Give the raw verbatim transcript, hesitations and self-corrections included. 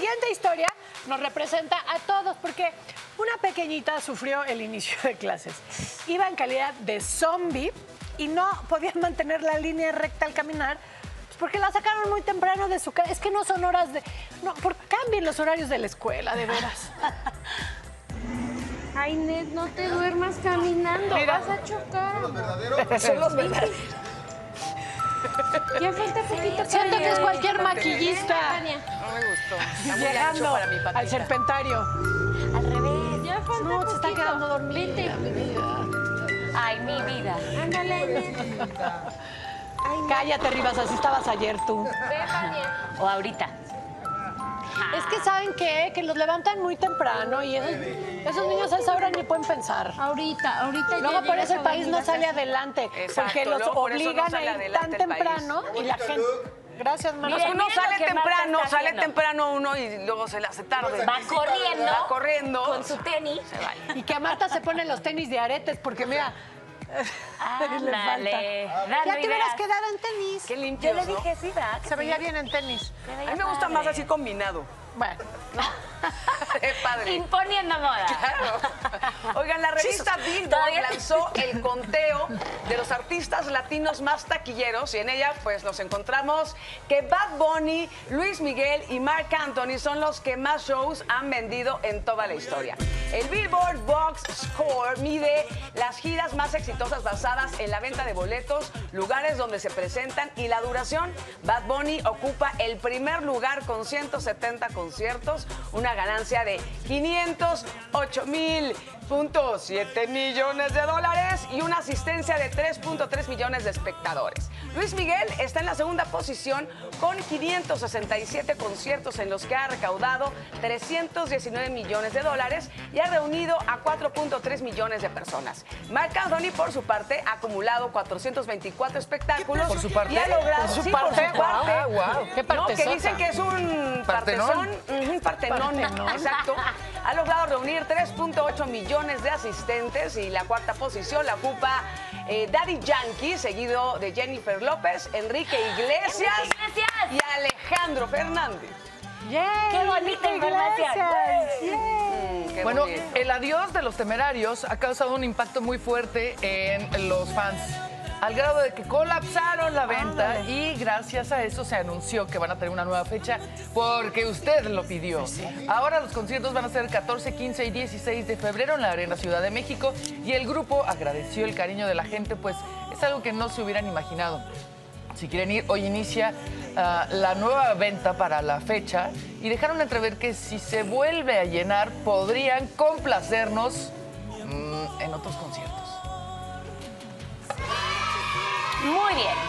siguiente historia nos representa a todos porque una pequeñita sufrió el inicio de clases. Iba en calidad de zombie y no podía mantener la línea recta al caminar porque la sacaron muy temprano de su casa. Es que no son horas de... No, por, cambien los horarios de la escuela, de veras. Ay, Ned, no te duermas caminando. Mira. Vas a chocar. ¿Los verdaderos? Son los verdaderos. Ya falta poquito. Siento que es cualquier Tania. maquillista Tania. No me gustó. Está muy ancho llegando para mi patita. al serpentario. Al revés. Ya falta No, se poquito. está quedando dormida. Vente. mi vida. Ay, mi vida. Ándale, Ned. Cállate, Rivas, así estabas ayer tú. Ve, Tania. O ahorita. Es que ¿saben qué? Que los levantan muy temprano y esos, esos niños a esa hora ni pueden pensar. Ahorita, ahorita ya Luego por llegas eso el a país no dormir a sale casa. adelante, Exacto, porque los luego por eso no obligan sale a ir tan adelante el país. temprano y la gente... Gracias, Marta. Miren, Uno miren lo sale que Marta temprano, está sale haciendo. temprano uno y luego se le hace tarde. Va corriendo. Va corriendo. Con su tenis. Se va. Y que a Marta se ponen los tenis de aretes, porque mira... le Ándale. falta. Dando Ya te hubieras ideas. quedado en tenis. Qué limpio, Yo le ¿no? dije sí, ¿verdad? Se veía bien en tenis. A mí me gusta más así combinado. Bueno, Es padre. Imponiendo moda. Claro. Oigan, la revista Billboard ¿Todavía? lanzó el conteo de los artistas latinos más taquilleros y en ella pues nos encontramos que Bad Bunny, Luis Miguel y Marc Anthony son los que más shows han vendido en toda la historia. El Billboard Box Score mide las giras más exitosas basadas en la venta de boletos, lugares donde se presentan y la duración. Bad Bunny ocupa el primer lugar con ciento setenta conciertos, una ganancia de quinientos ocho mil punto siete millones de dólares y una asistencia de tres punto tres millones de espectadores. Luis Miguel está en la segunda posición con quinientos sesenta y siete conciertos en los que ha recaudado trescientos diecinueve millones de dólares y ha reunido a cuatro punto tres millones de personas. Marc Anthony, por su parte, ha acumulado cuatrocientos veinticuatro espectáculos ¿Por su parte? y ha logrado... ¿Por su sí, parte? por su parte. Ah, guau. qué No, que partezota. dicen que es un ¿Partenón? partezón, ujú, partenón, exacto. Ha logrado reunir tres punto ocho millones de asistentes y la cuarta posición la ocupa eh, Daddy Yankee, seguido de Jennifer López, Enrique Iglesias, Enrique Iglesias. y Alejandro Fernández. ¡yay! Qué bonita información. Gracias. ¡Yay! Mm, qué Bueno, bonito. el adiós de los Temerarios ha causado un impacto muy fuerte en los fans, al grado de que colapsaron la venta Ándale. y gracias a eso se anunció que van a tener una nueva fecha porque usted lo pidió. Ahora los conciertos van a ser catorce, quince y dieciséis de febrero en la Arena Ciudad de México y el grupo agradeció el cariño de la gente, pues es algo que no se hubieran imaginado. Si quieren ir, hoy inicia uh, la nueva venta para la fecha y dejaron entrever que si se vuelve a llenar podrían complacernos mm, en otros conciertos. Muy bien.